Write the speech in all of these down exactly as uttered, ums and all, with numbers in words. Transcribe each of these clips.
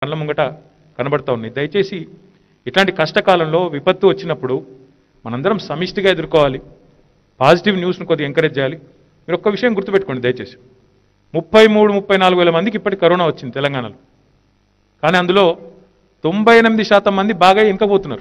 కళ్ళ ముంగట కనబడతా ఉన్నాయి. దయచేసి ఇట్లాంటి కష్టకాలంలో విపత్తు వచ్చినప్పుడు మనందరం సమిష్టిగా ఎదుర్కోవాలి. పాజిటివ్ న్యూస్ను కొద్దిగా ఎంకరేజ్ చేయాలి. మీరు ఒక్క విషయం గుర్తుపెట్టుకోండి దయచేసి, ముప్పై మూడు ముప్పై నాలుగు వేల మందికి ఇప్పటికి కరోనా వచ్చింది తెలంగాణలో. కానీ అందులో తొంభై ఎనిమిది శాతం మంది బాగా వెనుకపోతున్నారు.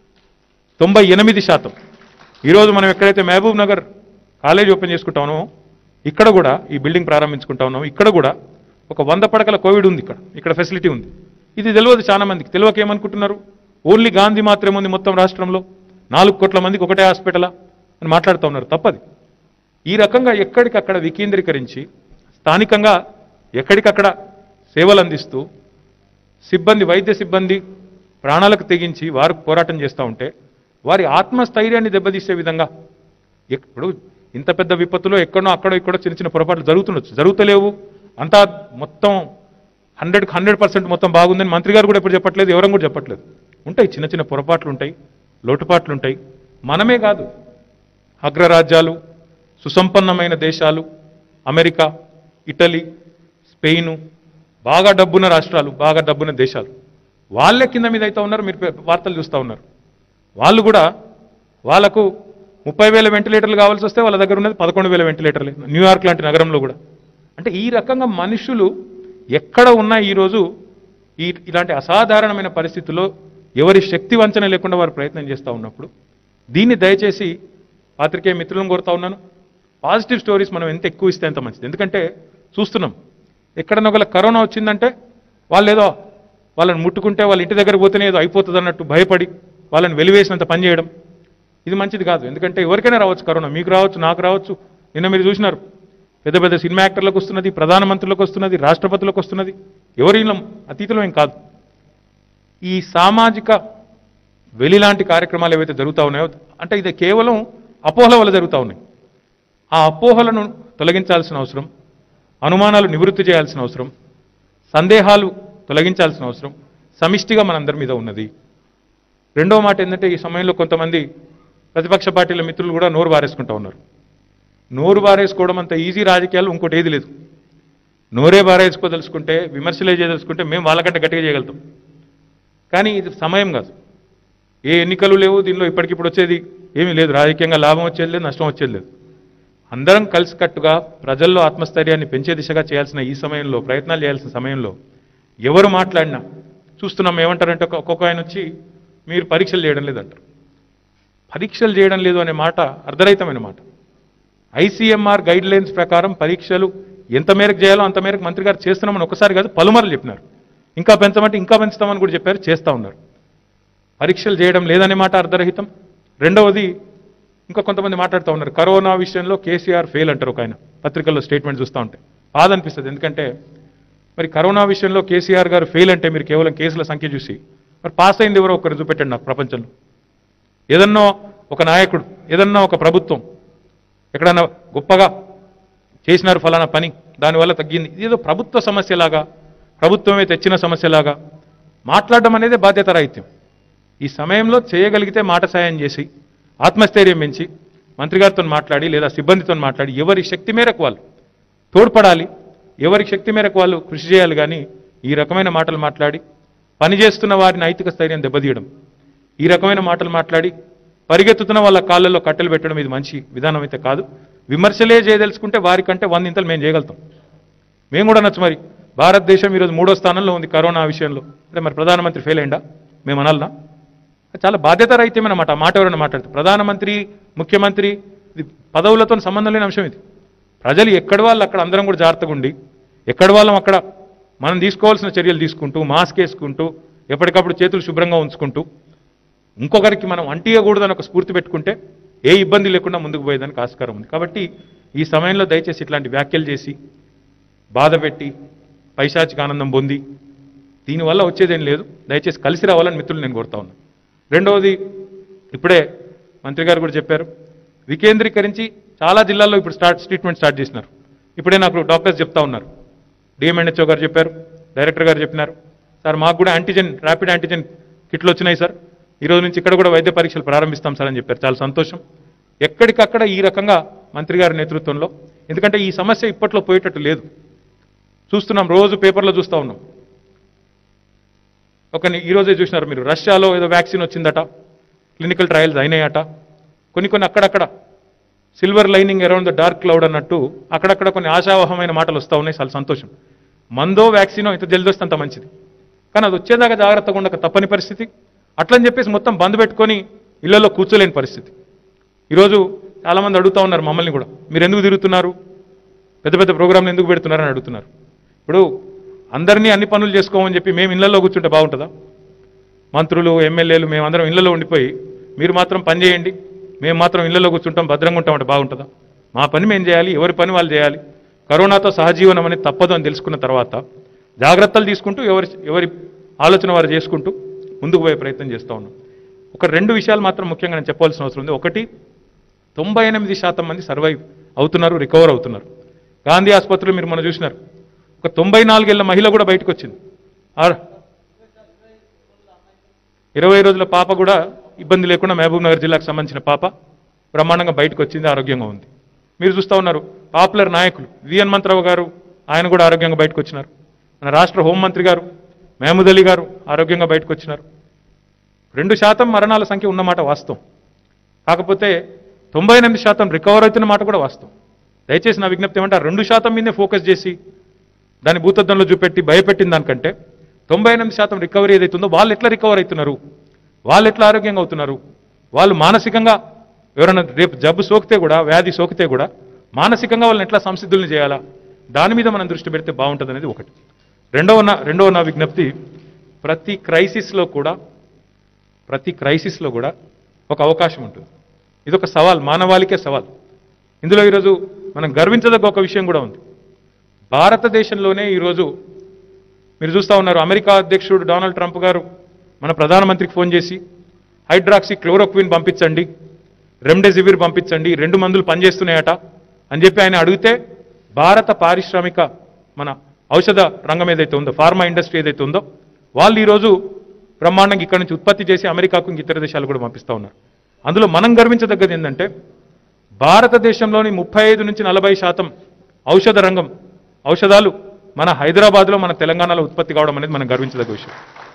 తొంభై ఎనిమిది శాతం ఈరోజు మనం ఎక్కడైతే మహబూబ్ నగర్ కాలేజ్ ఓపెన్ చేసుకుంటా ఉన్నామో ఇక్కడ కూడా, ఈ బిల్డింగ్ ప్రారంభించుకుంటా ఉన్నామో ఇక్కడ కూడా ఒక వంద పడకల కోవిడ్ ఉంది. ఇక్కడ ఇక్కడ ఫెసిలిటీ ఉంది. ఇది తెలియదు చాలా మందికి. తెలియక ఏమనుకుంటున్నారు, ఓన్లీ గాంధీ మాత్రమే ఉంది మొత్తం రాష్ట్రంలో, నాలుగు కోట్ల మందికి ఒకటే హాస్పిటలా అని మాట్లాడుతూ ఉన్నారు. తప్పది. ఈ రకంగా ఎక్కడికక్కడ వికేంద్రీకరించి స్థానికంగా ఎక్కడికక్కడ సేవలు అందిస్తూ సిబ్బంది, వైద్య సిబ్బంది ప్రాణాలకు తెగించి వారు పోరాటం చేస్తూ ఉంటే వారి ఆత్మస్థైర్యాన్ని దెబ్బతీసే విధంగా, ఇప్పుడు ఇంత పెద్ద విపత్తులో ఎక్కడో అక్కడో ఇక్కడో చిన్న చిన్న పొరపాట్లు జరుగుతుండొచ్చు, జరుగుతలేవు అంతా మొత్తం హండ్రెడ్కి హండ్రెడ్ పర్సెంట్ మొత్తం బాగుందని మంత్రి గారు కూడా ఎప్పుడు చెప్పట్లేదు, ఎవరం కూడా చెప్పట్లేదు. ఉంటాయి చిన్న చిన్న పొరపాట్లు ఉంటాయి, లోటుపాట్లు ఉంటాయి. మనమే కాదు, అగ్రరాజ్యాలు, సుసంపన్నమైన దేశాలు, అమెరికా, ఇటలీ, స్పెయిన్, బాగా డబ్బున్న రాష్ట్రాలు, బాగా డబ్బున్న దేశాలు, వాళ్ళే కింద మీద అయితే ఉన్నారు. మీరు వార్తలు చూస్తూ ఉన్నారు. వాళ్ళు కూడా వాళ్ళకు ముప్పై వేల వెంటిలేటర్లు కావాల్సి వస్తే వాళ్ళ దగ్గర ఉన్నది పదకొండు వేల వెంటిలేటర్లు న్యూయార్క్ లాంటి నగరంలో కూడా. అంటే ఈ రకంగా మనుషులు ఎక్కడ ఉన్నా ఈరోజు ఈ ఇలాంటి అసాధారణమైన పరిస్థితుల్లో ఎవరి శక్తి వంచన లేకుండా వారు ప్రయత్నం చేస్తూ ఉన్నప్పుడు దీన్ని దయచేసి పాత్రికేయ మిత్రులను కోరుతా ఉన్నాను. పాజిటివ్ స్టోరీస్ మనం ఎంత ఎక్కువ ఇస్తే ఎంత మంచిది. ఎందుకంటే చూస్తున్నాం, ఎక్కడన్నా ఒకవేళ కరోనా వచ్చిందంటే వాళ్ళు ఏదో వాళ్ళని ముట్టుకుంటే వాళ్ళ ఇంటి దగ్గర పోతేనే ఏదో అయిపోతుంది అన్నట్టు భయపడి వాళ్ళని వెలివేసినంత పని చేయడం, ఇది మంచిది కాదు. ఎందుకంటే ఎవరికైనా రావచ్చు కరోనా, మీకు రావచ్చు, నాకు రావచ్చు. నిన్న మీరు చూసినారు, పెద్ద పెద్ద సినిమా యాక్టర్లకు వస్తున్నది, ప్రధానమంత్రులకు వస్తున్నది, రాష్ట్రపతులకు వస్తున్నది. ఎవరి అతీతులం ఏం కాదు. ఈ సామాజిక వెలిలాంటి కార్యక్రమాలు ఏవైతే జరుగుతూ ఉన్నాయో, అంటే ఇది కేవలం అపోహల వల్ల జరుగుతూ ఉన్నాయి. ఆ అపోహలను తొలగించాల్సిన అవసరం, అనుమానాలు నివృత్తి చేయాల్సిన అవసరం, సందేహాలు తొలగించాల్సిన అవసరం సమిష్టిగా మనందరి మీద ఉన్నది. రెండవ మాట ఏంటంటే, ఈ సమయంలో కొంతమంది ప్రతిపక్ష పార్టీల మిత్రులు కూడా నోరు వారేసుకుంటూ ఉన్నారు. నోరు వారేసుకోవడం అంత ఈజీ రాజకీయాలు ఇంకోటి ఏది లేదు. నోరే వారేసుకోదలుచుకుంటే, విమర్శలే చేయదలుచుకుంటే మేము వాళ్ళకంటే గట్టిగా చేయగలుగుతాం. కానీ ఇది సమయం కాదు. ఏ ఎన్నికలు లేవు దీనిలో, ఇప్పటికిప్పుడు వచ్చేది ఏమీ లేదు, రాజకీయంగా లాభం వచ్చేది లేదు, నష్టం వచ్చేది లేదు. అందరం కలిసికట్టుగా ప్రజల్లో ఆత్మస్థైర్యాన్ని పెంచే దిశగా చేయాల్సిన ఈ సమయంలో, ప్రయత్నాలు చేయాల్సిన సమయంలో ఎవరు మాట్లాడినా చూస్తున్నాం. ఏమంటారంటే ఒక్కొక్క ఆయన వచ్చి మీరు పరీక్షలు చేయడం లేదంటారు. పరీక్షలు చేయడం లేదు అనే మాట అర్ధరహితమైన మాట. ఐసీఎంఆర్ గైడ్ లైన్స్ ప్రకారం పరీక్షలు ఎంత మేరకు చేయాలో అంత మేరకు మంత్రి గారు చేస్తున్నామని ఒకసారి కాదు పలుమార్లు చెప్పినారు. ఇంకా పెంచమంటే ఇంకా పెంచుతామని కూడా చెప్పారు, చేస్తూ ఉన్నారు. పరీక్షలు చేయడం లేదనే మాట అర్ధరహితం. రెండవది, ఇంకా కొంతమంది మాట్లాడుతూ ఉన్నారు కరోనా విషయంలో కేసీఆర్ ఫెయిల్ అంటారు. ఒక ఆయన పత్రికల్లో స్టేట్మెంట్ చూస్తూ ఉంటే బాధ అనిపిస్తుంది. ఎందుకంటే మరి కరోనా విషయంలో కేసీఆర్ గారు ఫెయిల్ అంటే మీరు కేవలం కేసుల సంఖ్య చూసి, మరి పాస్ అయింది ఎవరో ఒకరు చూపెట్టండి నాకు ప్రపంచంలో. ఏదన్నా ఒక నాయకుడు, ఏదన్నా ఒక ప్రభుత్వం ఎక్కడన్నా గొప్పగా చేసినారు ఫలానా పని, దానివల్ల తగ్గింది, ఏదో ప్రభుత్వ సమస్యలాగా, ప్రభుత్వమే తెచ్చిన సమస్యలాగా మాట్లాడడం అనేది బాధ్యత రాహిత్యం. ఈ సమయంలో చేయగలిగితే మాట సాయం చేసి ఆత్మస్థైర్యం పెంచి మంత్రి గారితో మాట్లాడి లేదా సిబ్బందితో మాట్లాడి ఎవరి శక్తి మేరకు వాళ్ళు తోడ్పడాలి, ఎవరి శక్తి మేరకు వాళ్ళు కృషి చేయాలి. కానీ ఈ రకమైన మాటలు మాట్లాడి పనిచేస్తున్న వారి నైతిక స్థైర్యం దెబ్బతీయడం, ఈ రకమైన మాటలు మాట్లాడి పరిగెత్తుతున్న వాళ్ళ కాళ్ళల్లో కట్టెలు పెట్టడం ఇది మంచి విధానం అయితే కాదు. విమర్శలే చేయదలుచుకుంటే వారికంటే వందింతలు మేము చేయగలుగుతాం. మేము కూడా నచ్చు. మరి భారతదేశం ఈరోజు మూడో స్థానంలో ఉంది కరోనా విషయంలో. అంటే మరి ప్రధానమంత్రి ఫెయిల్ అయిందా మేము అనాలనా? చాలా బాధ్యత రహితమన్నమాట ఆ మాట ఎవరైనా మాట్లాడితే. ప్రధానమంత్రి, ముఖ్యమంత్రి ఇది పదవులతో సంబంధం లేని అంశం ఇది. ప్రజలు ఎక్కడి వాళ్ళు అక్కడ అందరం కూడా జాగ్రత్తగా ఉండి, ఎక్కడి వాళ్ళం అక్కడ మనం తీసుకోవాల్సిన చర్యలు తీసుకుంటూ, మాస్క్ వేసుకుంటూ, ఎప్పటికప్పుడు చేతులు శుభ్రంగా ఉంచుకుంటూ, ఇంకొకరికి మనం అంటియకూడదని ఒక స్ఫూర్తి పెట్టుకుంటే ఏ ఇబ్బంది లేకుండా ముందుకు పోయేదానికి ఆస్కారం ఉంది. కాబట్టి ఈ సమయంలో దయచేసి ఇట్లాంటి వ్యాఖ్యలు చేసి బాధ పెట్టి పైశాచిక ఆనందం పొంది దీనివల్ల వచ్చేదేం లేదు. దయచేసి కలిసి రావాలని మిత్రులు నేను కోరుతా ఉన్నాను. రెండవది, ఇప్పుడే మంత్రి గారు కూడా చెప్పారు, వికేంద్రీకరించి చాలా జిల్లాల్లో ఇప్పుడు స్టార్ట్ ట్రీట్మెంట్ స్టార్ట్ చేసినారు. ఇప్పుడే నాకు డాక్టర్స్ చెప్తా ఉన్నారు, డిఎంఎన్హెచ్ఓ గారు చెప్పారు, డైరెక్టర్ గారు చెప్పినారు, సార్ మాకు కూడా యాంటీజెన్ ర్యాపిడ్ యాంటీజెన్ కిట్లు వచ్చినాయి సార్, ఈరోజు నుంచి ఇక్కడ కూడా వైద్య పరీక్షలు ప్రారంభిస్తాం సార్ అని చెప్పారు. చాలా సంతోషం. ఎక్కడికక్కడ ఈ రకంగా మంత్రి గారి నేతృత్వంలో, ఎందుకంటే ఈ సమస్య ఇప్పట్లో పోయేటట్టు లేదు. చూస్తున్నాం, రోజు పేపర్లో చూస్తూ ఉన్నాం. ఒక ఈరోజే చూసినారు మీరు, రష్యాలో ఏదో వ్యాక్సిన్ వచ్చిందట, క్లినికల్ ట్రయల్స్ అయినాయట. కొన్ని కొన్ని అక్కడక్కడ silver lining around the dark cloud అన్నట్టు అక్కడక్కడ కొన్ని ఆశావహమైన మాటలు వస్తూ ఉన్నాయి. చాలా సంతోషం. మందో వ్యాక్సినో ఇంత జల్ది వస్తే అంత మంచిది, కానీ అది వచ్చేదాకా జాగ్రత్తగా ఉండక తప్పని పరిస్థితి. అట్లని చెప్పేసి మొత్తం బంద్ పెట్టుకొని ఇళ్లలో కూర్చోలేని పరిస్థితి. ఈరోజు చాలామంది అడుగుతూ ఉన్నారు మమ్మల్ని కూడా, మీరు ఎందుకు తిరుగుతున్నారు, పెద్ద పెద్ద ప్రోగ్రాంలు ఎందుకు పెడుతున్నారని అడుగుతున్నారు. ఇప్పుడు అందరినీ అన్ని పనులు చేసుకోమని చెప్పి మేము ఇళ్లలో కూర్చుంటే బాగుంటుందా? మంత్రులు, ఎమ్మెల్యేలు మేమందరం ఇళ్లలో ఉండిపోయి మీరు మాత్రం పని చేయండి, మేము మాత్రం ఇళ్లలో కూర్చుంటాం, భద్రంగా ఉంటామంటే బాగుంటుందా? మా పని మేము చేయాలి, ఎవరి పని వాళ్ళు చేయాలి. కరోనాతో సహజీవనం అనేది తప్పదు అని తెలుసుకున్న తర్వాత జాగ్రత్తలు తీసుకుంటూ ఎవరి ఎవరి ఆలోచన వారు చేసుకుంటూ ముందుకు పోయే ప్రయత్నం చేస్తూ ఉన్నాం. ఒక రెండు విషయాలు మాత్రం ముఖ్యంగా నేను చెప్పాల్సిన అవసరం ఉంది. ఒకటి, తొంభై ఎనిమిది శాతం మంది సర్వైవ్ అవుతున్నారు, రికవర్ అవుతున్నారు. గాంధీ ఆసుపత్రిలో మీరు మనం చూసినారు, ఒక తొంభై నాలుగేళ్ల మహిళ కూడా బయటకు వచ్చింది. ఇరవై రోజుల పాప కూడా ఇబ్బంది లేకుండా మహబూబ్ నగర్ జిల్లాకు సంబంధించిన పాప బ్రహ్మాండంగా బయటకు వచ్చింది, ఆరోగ్యంగా ఉంది. మీరు చూస్తూ ఉన్నారు పాపులర్ నాయకులు వి హనుమంతరావు గారు, ఆయన కూడా ఆరోగ్యంగా బయటకు వచ్చినారు. మన రాష్ట్ర హోంమంత్రి గారు మహమూద్ అలీ గారు ఆరోగ్యంగా బయటకు వచ్చినారు. రెండు శాతం మరణాల సంఖ్య ఉన్నమాట వాస్తవం. కాకపోతే తొంభై ఎనిమిది శాతం రికవర్ అవుతున్న మాట కూడా వాస్తవం. దయచేసి నా విజ్ఞప్తి ఏమంటే, రెండు శాతం మీదే ఫోకస్ చేసి దాన్ని భూతద్దంలో చూపెట్టి భయపెట్టిన దానికంటే తొంభై ఎనిమిది శాతం రికవరీ ఏదైతుందో వాళ్ళు ఎట్లా రికవర్ అవుతున్నారు, వాళ్ళు ఎట్లా ఆరోగ్యంగా అవుతున్నారు, వాళ్ళు మానసికంగా ఎవరైనా రేపు జబ్బు సోకితే కూడా, వ్యాధి సోకితే కూడా మానసికంగా వాళ్ళని ఎట్లా సంసిద్ధుల్ని చేయాలా, దాని మీద మనం దృష్టి పెడితే బాగుంటుంది అనేది ఒకటి. రెండవ నా రెండవ నా విజ్ఞప్తి, ప్రతి క్రైసిస్లో కూడా ప్రతి క్రైసిస్లో కూడా ఒక అవకాశం ఉంటుంది. ఇది ఒక సవాల్, మానవాళికే సవాల్. ఇందులో ఈరోజు మనం గర్వించదగ్గ ఒక విషయం కూడా ఉంది. భారతదేశంలోనే ఈరోజు మీరు చూస్తూ ఉన్నారు, అమెరికా అధ్యక్షుడు డొనాల్డ్ ట్రంప్ గారు మన ప్రధానమంత్రికి ఫోన్ చేసి హైడ్రాక్సీ క్లోరోక్విన్ పంపించండి, రెమ్డెసివిర్ పంపించండి, రెండు మందులు పనిచేస్తున్నాయట అని చెప్పి ఆయన అడిగితే, భారత పారిశ్రామిక మన ఔషధ రంగం ఏదైతే ఉందో, ఫార్మా ఇండస్ట్రీ ఏదైతే ఉందో, వాళ్ళు ఈరోజు బ్రహ్మాండంగా ఇక్కడ నుంచి ఉత్పత్తి చేసి అమెరికాకు ఇంక ఇతర దేశాలు కూడా పంపిస్తూ ఉన్నారు. అందులో మనం గర్వించదగ్గది ఏంటంటే, భారతదేశంలోని ముప్పై ఐదు నుంచి నలభై శాతం ఔషధ రంగం ఔషధాలు మన హైదరాబాద్లో, మన తెలంగాణలో ఉత్పత్తి కావడం అనేది మనం గర్వించదగ్గ విషయం.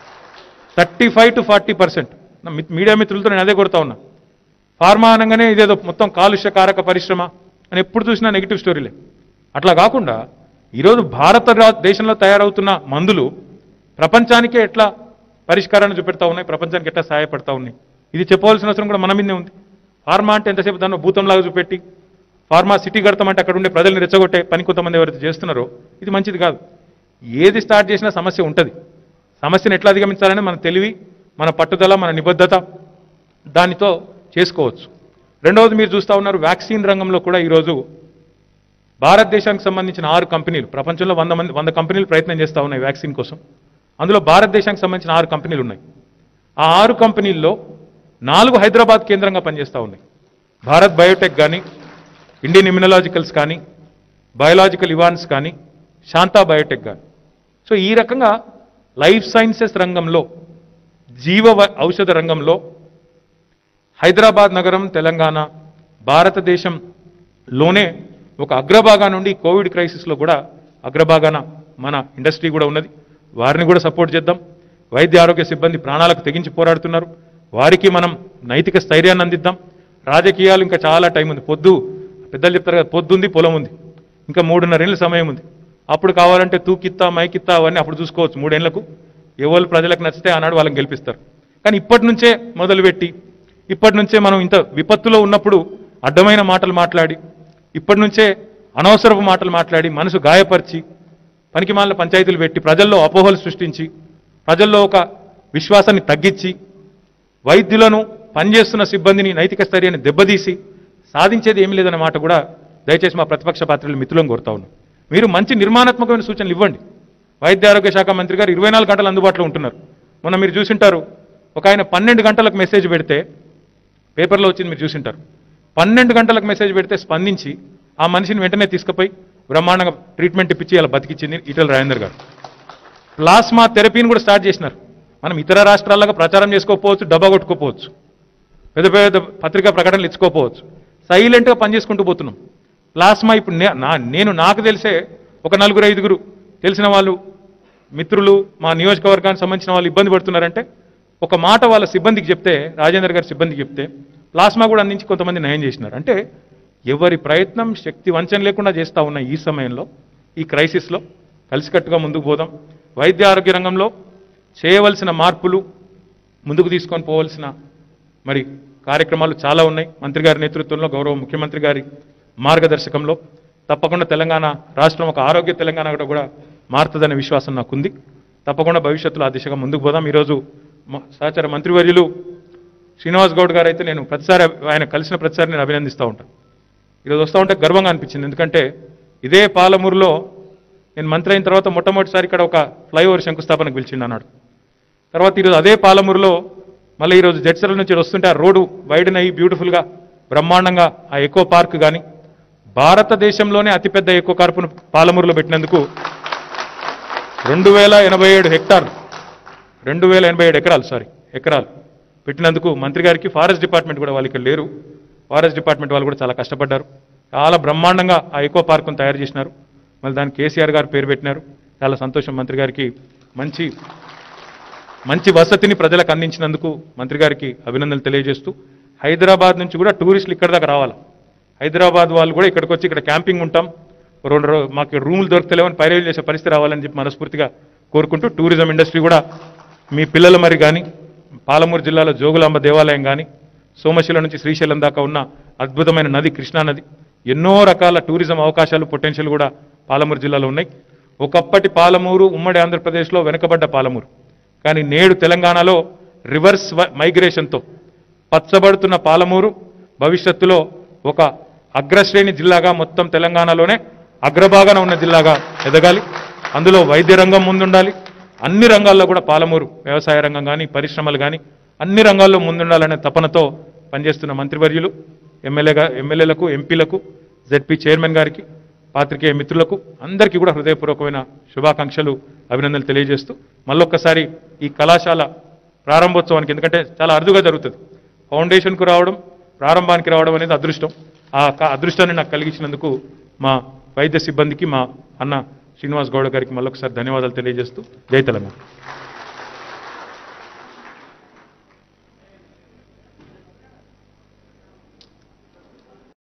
Thirty five to forty percent media మిత్రులతో నేను అదే కొడతా ఉన్నా. ఫార్మా అనగానే ఇదేదో మొత్తం కాలుష్యకారక పరిశ్రమ అని ఎప్పుడు చూసినా నెగిటివ్ స్టోరీలే. అట్లా కాకుండా ఈరోజు భారతదేశంలో తయారవుతున్న మందులు ప్రపంచానికే ఎట్లా పరిష్కారాన్ని చూపెడతా ఉన్నాయి, ప్రపంచానికి ఎట్లా సహాయపడతా ఉన్నాయి, ఇది చెప్పవలసిన అవసరం కూడా మన మీదే ఉంది. ఫార్మా అంటే ఎంతసేపు దాన్ని భూతంలాగా చూపెట్టి ఫార్మా సిటీ కడతామంటే అక్కడ ఉండే ప్రజల్ని రెచ్చగొట్టే పని కొంతమంది ఎవరైతే చేస్తున్నారో ఇది మంచిది కాదు. ఏది స్టార్ట్ చేసినా సమస్య ఉంటుంది. సమస్యను ఎట్లా అధిగమించాలని మన తెలివి, మన పట్టుదల, మన నిబద్ధత దానితో చేసుకోవచ్చు. రెండవది మీరు చూస్తూ ఉన్నారు, వ్యాక్సిన్ రంగంలో కూడా ఈరోజు భారతదేశానికి సంబంధించిన ఆరు కంపెనీలు, ప్రపంచంలో వంద మంది వంద కంపెనీలు ప్రయత్నం చేస్తూ ఉన్నాయి వ్యాక్సిన్ కోసం. అందులో భారతదేశానికి సంబంధించిన ఆరు కంపెనీలు ఉన్నాయి. ఆ ఆరు కంపెనీల్లో నాలుగు హైదరాబాద్ కేంద్రంగా పనిచేస్తూ ఉన్నాయి. భారత్ బయోటెక్ కానీ, ఇండియన్ ఇమ్యునలాజికల్స్ కానీ, బయోలాజికల్ ఇవాన్స్ కానీ, శాంతా బయోటెక్ కానీ. సో ఈ రకంగా లైఫ్ సైన్సెస్ రంగంలో, జీవ ఔషధ రంగంలో హైదరాబాద్ నగరం, తెలంగాణ భారతదేశంలోనే ఒక అగ్రభాగా నుండి కోవిడ్ క్రైసిస్లో కూడా అగ్రభాగాన మన ఇండస్ట్రీ కూడా ఉన్నది. వారిని కూడా సపోర్ట్ చేద్దాం. వైద్య ఆరోగ్య సిబ్బంది ప్రాణాలకు తెగించి పోరాడుతున్నారు, వారికి మనం నైతిక స్థైర్యాన్ని అందిద్దాం. రాజకీయాలు ఇంకా చాలా టైం ఉంది. పొద్దు పెద్దలు చెప్తారు కదా, పొద్దుంది పొలం ఉంది, ఇంకా మూడున్నరేళ్ళ సమయం ఉంది. అప్పుడు కావాలంటే తూకిత్తా మైకిత్తా అవన్నీ అప్పుడు చూసుకోవచ్చు. మూడేళ్లకు ఎవరు ప్రజలకు నచ్చితే ఆనాడు వాళ్ళని గెలిపిస్తారు. కానీ ఇప్పటి నుంచే మొదలుపెట్టి, ఇప్పటి నుంచే మనం ఇంత విపత్తులో ఉన్నప్పుడు అడ్డమైన మాటలు మాట్లాడి, ఇప్పటి నుంచే అనవసరపు మాటలు మాట్లాడి, మనసు గాయపరిచి, పనికిమాలిన పంచాయతీలు పెట్టి, ప్రజల్లో అపోహలు సృష్టించి, ప్రజల్లో ఒక విశ్వాసాన్ని తగ్గించి, వైద్యులను పనిచేస్తున్న సిబ్బందిని నైతిక స్థైర్యాన్ని దెబ్బతీసి సాధించేది ఏమీ లేదన్న మాట కూడా దయచేసి మా ప్రతిపక్ష పాత్రలు మిత్రులను కోరుతా ఉన్నాం. మీరు మంచి నిర్మాణాత్మకమైన సూచనలు ఇవ్వండి. వైద్య ఆరోగ్య శాఖ మంత్రి గారు ఇరవై నాలుగు గంటలు అందుబాటులో ఉంటున్నారు. మొన్న మీరు చూసింటారు, ఒక ఆయన పన్నెండు గంటలకు మెసేజ్ పెడితే, పేపర్లో వచ్చింది మీరు చూసింటారు, పన్నెండు గంటలకు మెసేజ్ పెడితే స్పందించి ఆ మనిషిని వెంటనే తీసుకుపోయి బ్రహ్మాండంగా ట్రీట్మెంట్ ఇప్పించి అలా బతికిచ్చింది ఈటెల రాజేందర్ గారు. ప్లాస్మా థెరపీని కూడా స్టార్ట్ చేసినారు. మనం ఇతర రాష్ట్రాల్లో ప్రచారం చేసుకోకపోవచ్చు, డబ్బా కొట్టుకోపోవచ్చు, పెద్ద పెద్ద పత్రికా ప్రకటనలు ఇచ్చుకోపోవచ్చు, సైలెంట్గా పనిచేసుకుంటూ పోతున్నాం. ప్లాస్మా ఇప్పుడు నా నేను నాకు తెలిసే ఒక నలుగురు ఐదుగురు తెలిసిన వాళ్ళు మిత్రులు మా నియోజకవర్గానికి సంబంధించిన వాళ్ళు ఇబ్బంది పడుతున్నారంటే ఒక మాట వాళ్ళ సిబ్బందికి చెప్తే, రాజేందర్ గారి సిబ్బందికి చెప్తే ప్లాస్మా కూడా అందించి కొంతమంది నయం చేసినారు. అంటే ఎవరి ప్రయత్నం శక్తి వంచన లేకుండా చేస్తూ ఉన్న ఈ సమయంలో, ఈ క్రైసిస్లో కలిసికట్టుగా ముందుకు పోదాం. వైద్య ఆరోగ్య రంగంలో చేయవలసిన మార్పులు, ముందుకు తీసుకొని పోవలసిన మరి కార్యక్రమాలు చాలా ఉన్నాయి. మంత్రి గారి నేతృత్వంలో, గౌరవ ముఖ్యమంత్రి గారి మార్గదర్శకంలో తప్పకుండా తెలంగాణ రాష్ట్రం ఒక ఆరోగ్య తెలంగాణ కూడా మారుతుందనే విశ్వాసం నాకుంది. తప్పకుండా భవిష్యత్తులో ఆ దిశగా ముందుకు పోదాం. ఈరోజు సహచర మంత్రివర్యులు శ్రీనివాస్ గౌడ్ గారు అయితే నేను ప్రతిసారి ఆయన కలిసిన ప్రతిసారి నేను అభినందిస్తూ ఉంటాను. ఈరోజు వస్తూ ఉంటే గర్వంగా అనిపించింది. ఎందుకంటే ఇదే పాలమూరులో నేను మంత్రి అయిన తర్వాత మొట్టమొదటిసారి ఇక్కడ ఒక ఫ్లైఓవర్ శంకుస్థాపనకు పిలిచిండు అన్నాడు. తర్వాత ఈరోజు అదే పాలమూరులో మళ్ళీ ఈరోజు జడ్చర్ల నుంచి వస్తుంటే ఆ రోడ్డు వైడన్ అయ్యి బ్యూటిఫుల్గా బ్రహ్మాండంగా ఆ ఎకో పార్క్ కానీ భారతదేశంలోనే అతిపెద్ద ఎకో పార్కును పాలమూరులో పెట్టినందుకు రెండు వేల ఎనభై ఏడు హెక్టార్లు రెండు వేల ఎనభై ఏడు ఎకరాలు సారీ ఎకరాలు పెట్టినందుకు మంత్రి గారికి ఫారెస్ట్ డిపార్ట్మెంట్ కూడా వాళ్ళు ఇక్కడ లేరు. ఫారెస్ట్ డిపార్ట్మెంట్ వాళ్ళు కూడా చాలా కష్టపడ్డారు. చాలా బ్రహ్మాండంగా ఆ ఎకో పార్కును తయారు చేసినారు. మళ్ళీ దానికి కేసీఆర్ గారు పేరు పెట్టినారు. చాలా సంతోషం. మంత్రి గారికి మంచి మంచి వసతిని ప్రజలకు అందించినందుకు మంత్రి గారికి అభినందనలు తెలియజేస్తూ, హైదరాబాద్ నుంచి కూడా టూరిస్టులు ఇక్కడ దాకా రావాలి. హైదరాబాద్ వాళ్ళు కూడా ఇక్కడికి వచ్చి ఇక్కడ క్యాంపింగ్ ఉంటాం, రెండు రోజు మాకు రూములు దొరకలేవని పైరేలు చేసే పరిస్థితి రావాలని చెప్పి మనస్ఫూర్తిగా కోరుకుంటూ, టూరిజం ఇండస్ట్రీ కూడా మీ పిల్లల మరి కానీ పాలమూరు జిల్లాలో జోగులాంబ దేవాలయం కానీ సోమశిల నుంచి శ్రీశైలం దాకా ఉన్న అద్భుతమైన నది కృష్ణా నది, ఎన్నో రకాల టూరిజం అవకాశాలు పొటెన్షియల్ కూడా పాలమూరు జిల్లాలో ఉన్నాయి. ఒకప్పటి పాలమూరు ఉమ్మడి ఆంధ్రప్రదేశ్లో వెనుకబడ్డ పాలమూరు, కానీ నేడు తెలంగాణలో రివర్స్ మైగ్రేషన్తో పచ్చబడుతున్న పాలమూరు భవిష్యత్తులో ఒక అగ్రశ్రేణి జిల్లాగా మొత్తం తెలంగాణలోనే అగ్రభాగాన ఉన్న జిల్లాగా ఎదగాలి. అందులో వైద్య రంగం ముందుండాలి. అన్ని రంగాల్లో కూడా పాలమూరు, వ్యవసాయ రంగం కానీ పరిశ్రమలు కానీ అన్ని రంగాల్లో ముందుండాలనే తపనతో పనిచేస్తున్న మంత్రివర్యులు, ఎమ్మెల్యేగా ఎమ్మెల్యేలకు ఎంపీలకు, జెడ్పీ చైర్మన్ గారికి, పాత్రికేయ మిత్రులకు అందరికీ కూడా హృదయపూర్వకమైన శుభాకాంక్షలు, అభినందనలు తెలియజేస్తూ మళ్ళొక్కసారి ఈ కళాశాల ప్రారంభోత్సవానికి, ఎందుకంటే చాలా అరుదుగా జరుగుతుంది, ఫౌండేషన్కు రావడం ప్రారంభానికి రావడం అనేది అదృష్టం. ఆ అదృష్టాన్ని నాకు కలిగించినందుకు మా వైద్య సిబ్బందికి, మా అన్న శ్రీనివాస్ గౌడ్ గారికి మళ్ళొకసారి ధన్యవాదాలు తెలియజేస్తూ జై తెలంగాణ.